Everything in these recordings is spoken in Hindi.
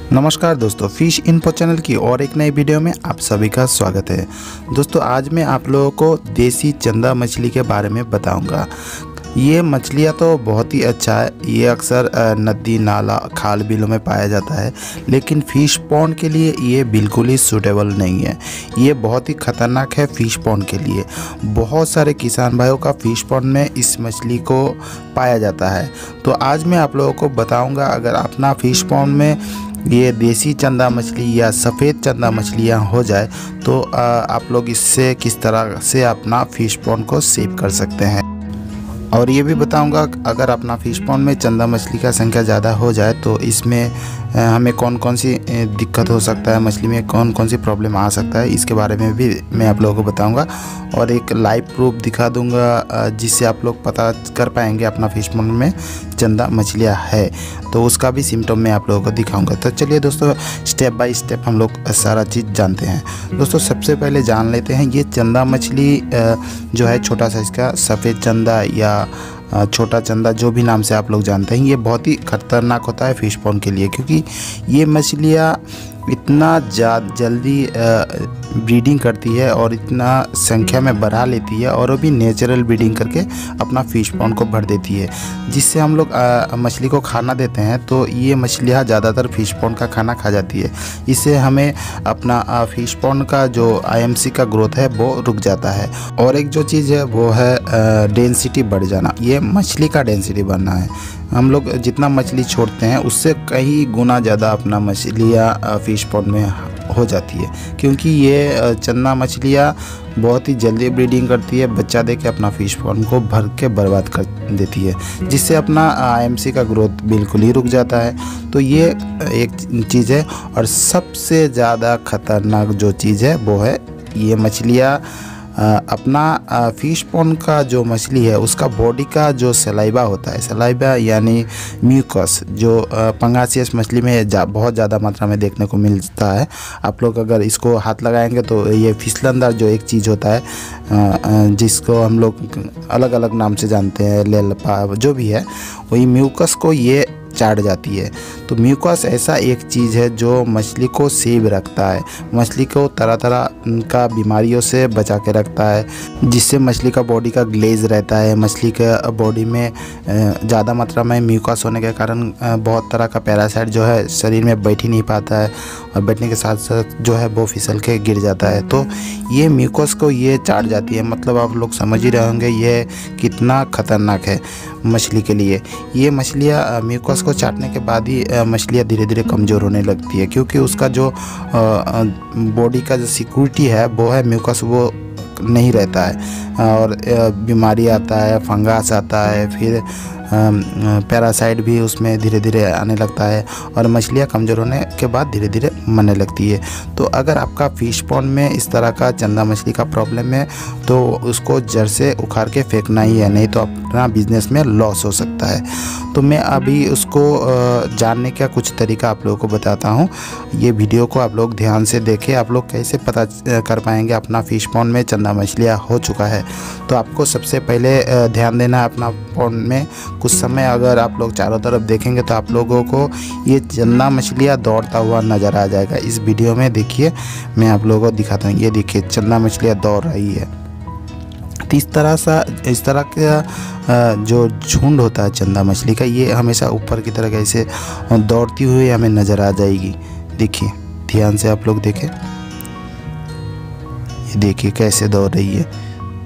नमस्कार दोस्तों, फिश इन्फो चैनल की और एक नई वीडियो में आप सभी का स्वागत है। दोस्तों आज मैं आप लोगों को देसी चंदा मछली के बारे में बताऊंगा। ये मछलियाँ तो बहुत ही अच्छा है। ये अक्सर नदी नाला खाल बिलों में पाया जाता है, लेकिन फ़िश पॉन्ड के लिए ये बिल्कुल ही सूटेबल नहीं है। ये बहुत ही ख़तरनाक है फ़िश पॉन्ड के लिए। बहुत सारे किसान भाइयों का फ़िश पॉन्ड में इस मछली को पाया जाता है। तो आज मैं आप लोगों को बताऊँगा, अगर अपना फ़िश पॉन्ड में ये देसी चंदा मछली या सफ़ेद चंदा मछलियाँ हो जाए तो आप लोग इससे किस तरह से अपना फ़िश पॉन्ड को सेव कर सकते हैं। और ये भी बताऊंगा, अगर अपना फ़िश पॉन्ड में चंदा मछली का संख्या ज़्यादा हो जाए तो इसमें हमें कौन कौन सी दिक्कत हो सकता है, मछली में कौन कौन सी प्रॉब्लम आ सकता है, इसके बारे में भी मैं आप लोगों को बताऊंगा। और एक लाइव प्रूफ दिखा दूंगा जिससे आप लोग पता कर पाएंगे अपना फ़िश पॉन्ड में चंदा मछलियाँ है, तो उसका भी सिम्टम मैं आप लोगों को दिखाऊंगा। तो चलिए दोस्तों, स्टेप बाय स्टेप हम लोग सारा चीज़ जानते हैं। दोस्तों सबसे पहले जान लेते हैं, ये चंदा मछली जो है छोटा साइज़ का सफ़ेद चंदा या छोटा चंदा, जो भी नाम से आप लोग जानते हैं, ये बहुत ही खतरनाक होता है फ़िश पॉन्ड के लिए, क्योंकि ये मछलियाँ इतना जल्दी ब्रीडिंग करती है और इतना संख्या में बढ़ा लेती है, और वो भी नेचुरल ब्रीडिंग करके अपना फ़िश पॉन्ड को भर देती है। जिससे हम लोग मछली को खाना देते हैं तो ये मछलियाँ ज़्यादातर फ़िश पॉन्ड का खाना खा जाती है। इससे हमें अपना फ़िश पॉन्ड का जो IMC का ग्रोथ है वो रुक जाता है। और एक जो चीज़ है वो है डेंसिटी बढ़ जाना। ये मछली का डेंसिटी बढ़ना है। हम लोग जितना मछली छोड़ते हैं उससे कई गुना ज़्यादा अपना मछलियाँ फ़िश पॉन्ड में हो जाती है, क्योंकि ये चंदा मछलियाँ बहुत ही जल्दी ब्रीडिंग करती है, बच्चा दे के अपना फ़िश पॉन्ड को भर के बर्बाद कर देती है, जिससे अपना IMC का ग्रोथ बिल्कुल ही रुक जाता है। तो ये एक चीज़ है। और सबसे ज़्यादा खतरनाक जो चीज़ है वो है, ये मछलियाँ अपना फ़िश पॉन्ड का जो मछली है उसका बॉडी का जो सलाइवा होता है, सलाइवा यानी म्यूकस, जो पंगासियस मछली में बहुत ज़्यादा मात्रा में देखने को मिलता है। आप लोग अगर इसको हाथ लगाएंगे तो ये फिसलनदार जो एक चीज़ होता है, जिसको हम लोग अलग अलग नाम से जानते हैं, लेलपा जो भी है, वही म्यूकस को ये चाट जाती है। तो म्यूकस ऐसा एक चीज़ है जो मछली को सेव रखता है, मछली को तरह तरह का बीमारियों से बचा के रखता है, जिससे मछली का बॉडी का ग्लेज रहता है। मछली के बॉडी में ज़्यादा मात्रा में म्यूकस होने के कारण बहुत तरह का पैरासाइट जो है शरीर में बैठ ही नहीं पाता है, और बैठने के साथ साथ जो है वो फिसल के गिर जाता है। तो ये म्यूकस को ये चाट जाती है। मतलब आप लोग समझ ही रहे होंगे ये कितना खतरनाक है मछली के लिए। ये मछलियाँ म्यूकस को चाटने के बाद ही मछलियाँ धीरे धीरे कमज़ोर होने लगती है, क्योंकि उसका जो बॉडी का जो सिक्योरिटी है वो है म्यूकस, वो नहीं रहता है, और बीमारी आता है, फंगस आता है, फिर पैरासाइट भी उसमें धीरे धीरे आने लगता है, और मछलियाँ कमज़ोर होने के बाद धीरे धीरे मरने लगती है। तो अगर आपका फ़िश पॉन्ड में इस तरह का चंदा मछली का प्रॉब्लम है तो उसको जड़ से उखाड़ के फेंकना ही है, नहीं तो अपना बिजनेस में लॉस हो सकता है। तो मैं अभी उसको जानने का कुछ तरीका आप लोगों को बताता हूँ। ये वीडियो को आप लोग ध्यान से देखें। आप लोग कैसे पता कर पाएंगे अपना फ़िश पॉन्ड में चंदा मछलियाँ हो चुका है। तो आपको सबसे पहले ध्यान देना है अपना पॉन्ड में। कुछ समय अगर आप लोग चारों तरफ देखेंगे तो आप लोगों को ये चंदा मछलियाँ दौड़ता हुआ नज़र आ जाएगा। इस वीडियो में देखिए, मैं आप लोगों को दिखाता हूँ। ये देखिए चंदा मछलियाँ दौड़ रही है। तो इस तरह का जो झुंड होता है चंदा मछली का, ये हमेशा ऊपर की तरह ऐसे दौड़ती हुई हमें नज़र आ जाएगी। देखिए ध्यान से आप लोग देखें, ये देखिए कैसे दौड़ रही है।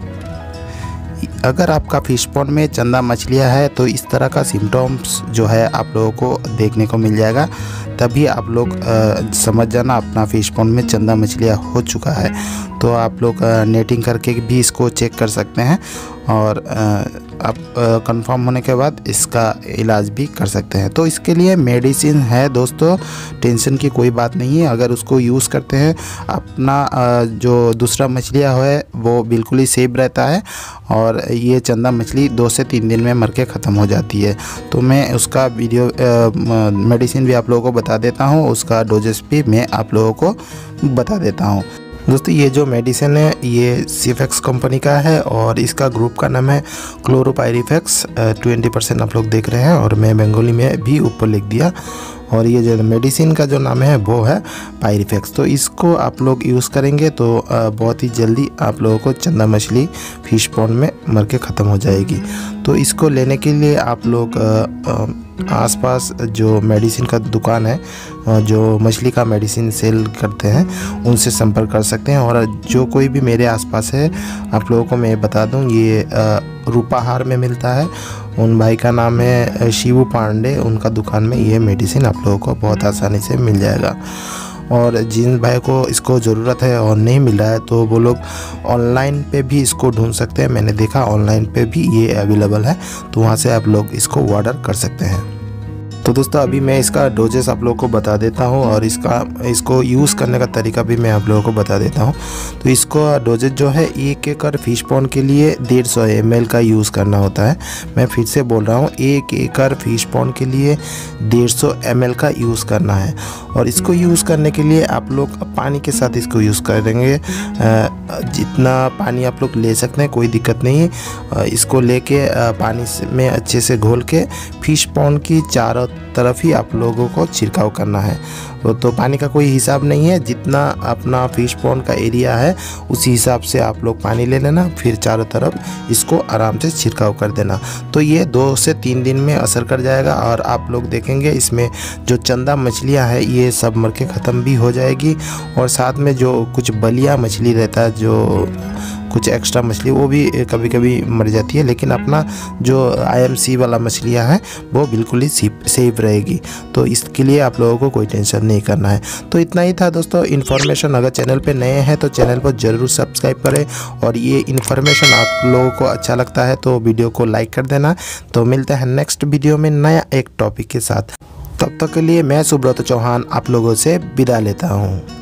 अगर आपका फ़िश पॉन्ड में चंदा मछलियाँ है तो इस तरह का सिम्टम्स जो है आप लोगों को देखने को मिल जाएगा। तभी आप लोग समझ जाना अपना फ़िश पॉन्ड में चंदा मछलियाँ हो चुका है। तो आप लोग नेटिंग करके भी इसको चेक कर सकते हैं, और आप कंफर्म होने के बाद इसका इलाज भी कर सकते हैं। तो इसके लिए मेडिसिन है दोस्तों, टेंशन की कोई बात नहीं है। अगर उसको यूज़ करते हैं, अपना जो दूसरा मछलियाँ है वो बिल्कुल ही सेफ रहता है, और ये चंदा मछली 2 से 3 दिन में मर के ख़त्म हो जाती है। तो मैं उसका वीडियो मेडिसिन भी आप लोगों को बता देता हूँ, उसका डोजेस भी मैं आप लोगों को बता देता हूँ। दोस्तों ये जो मेडिसिन है ये सिफेक्स कंपनी का है, और इसका ग्रुप का नाम है क्लोरोपाइरिफेक्स। 20% आप लोग देख रहे हैं, और मैं बंगाली में भी ऊपर लिख दिया। और ये जो मेडिसिन का जो नाम है वो है पायरिफेक्स। तो इसको आप लोग यूज़ करेंगे तो बहुत ही जल्दी आप लोगों को चंदा मछली फिश पॉन्ड में मर के ख़त्म हो जाएगी। तो इसको लेने के लिए आप लोग आसपास जो मेडिसिन का दुकान है, जो मछली का मेडिसिन सेल करते हैं, उनसे संपर्क कर सकते हैं। और जो कोई भी मेरे आसपास है, आप लोगों को मैं बता दूं, ये रूपाहार में मिलता है। उन भाई का नाम है शिवू पांडे। उनका दुकान में ये मेडिसिन आप लोगों को बहुत आसानी से मिल जाएगा। और जिन भाई को इसको ज़रूरत है और नहीं मिल रहा है तो वो लोग ऑनलाइन पे भी इसको ढूंढ सकते हैं। मैंने देखा ऑनलाइन पे भी ये अवेलेबल है, तो वहाँ से आप लोग इसको ऑर्डर कर सकते हैं। तो दोस्तों अभी मैं इसका डोजेस आप लोगों को बता देता हूँ और इसको यूज़ करने का तरीका भी मैं आप लोगों को बता देता हूँ। तो इसको डोजेज जो है 1 एकड़ फिश पॉन्ड के लिए 150 ml का यूज़ करना होता है। मैं फिर से बोल रहा हूँ, 1 एकड़ फिश पॉन्ड के लिए 150 ml का यूज़ करना है। और इसको यूज़ करने के लिए आप लोग पानी के साथ इसको यूज़ करेंगे। जितना पानी आप लोग ले सकते हैं, कोई दिक्कत नहीं है। इसको लेके पानी में अच्छे से घोल के फिश पॉन्ड की चारों तरफ ही आप लोगों को छिड़काव करना है। तो पानी का कोई हिसाब नहीं है, जितना अपना फिश पॉन्ड का एरिया है उसी हिसाब से आप लोग पानी ले लेना, फिर चारों तरफ इसको आराम से छिड़काव कर देना। तो ये 2 से 3 दिन में असर कर जाएगा और आप लोग देखेंगे इसमें जो चंदा मछलियाँ हैं ये सब मर के ख़त्म भी हो जाएगी। और साथ में जो कुछ बलिया मछली रहता है, जो कुछ एक्स्ट्रा मछली, वो भी कभी कभी मर जाती है, लेकिन अपना जो IMC वाला मछलियाँ हैं वो बिल्कुल ही सेफ रहेगी। तो इसके लिए आप लोगों को कोई टेंशन नहीं करना है। तो इतना ही था दोस्तों इन्फॉर्मेशन। अगर चैनल पे नए हैं तो चैनल को ज़रूर सब्सक्राइब करें, और ये इन्फॉर्मेशन आप लोगों को अच्छा लगता है तो वीडियो को लाइक कर देना। तो मिलते हैं नेक्स्ट वीडियो में नया एक टॉपिक के साथ। तब तक के लिए मैं सुब्रत चौहान आप लोगों से विदा लेता हूँ।